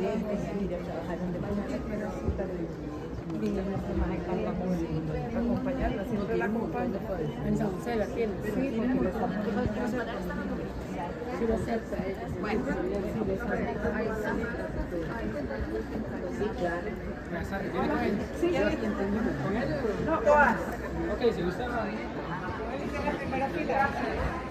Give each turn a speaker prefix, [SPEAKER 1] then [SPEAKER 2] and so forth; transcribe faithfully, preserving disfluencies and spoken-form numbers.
[SPEAKER 1] ir a trabajar donde mañana, pero resulta que vinieron las demás acá a acompañarla, siempre la acompaña.
[SPEAKER 2] En San José la tiene.
[SPEAKER 1] Sí, porque les estamos
[SPEAKER 2] Sí, lo acepta ella.
[SPEAKER 1] bueno, sí, les sí, claro.
[SPEAKER 3] Buenas tardes, ¿tiene con ella?
[SPEAKER 1] Sí, sí, entendimos.
[SPEAKER 3] ¿Con ella?
[SPEAKER 1] No, todas.
[SPEAKER 3] Ok, si gusta.
[SPEAKER 1] En la primera fila.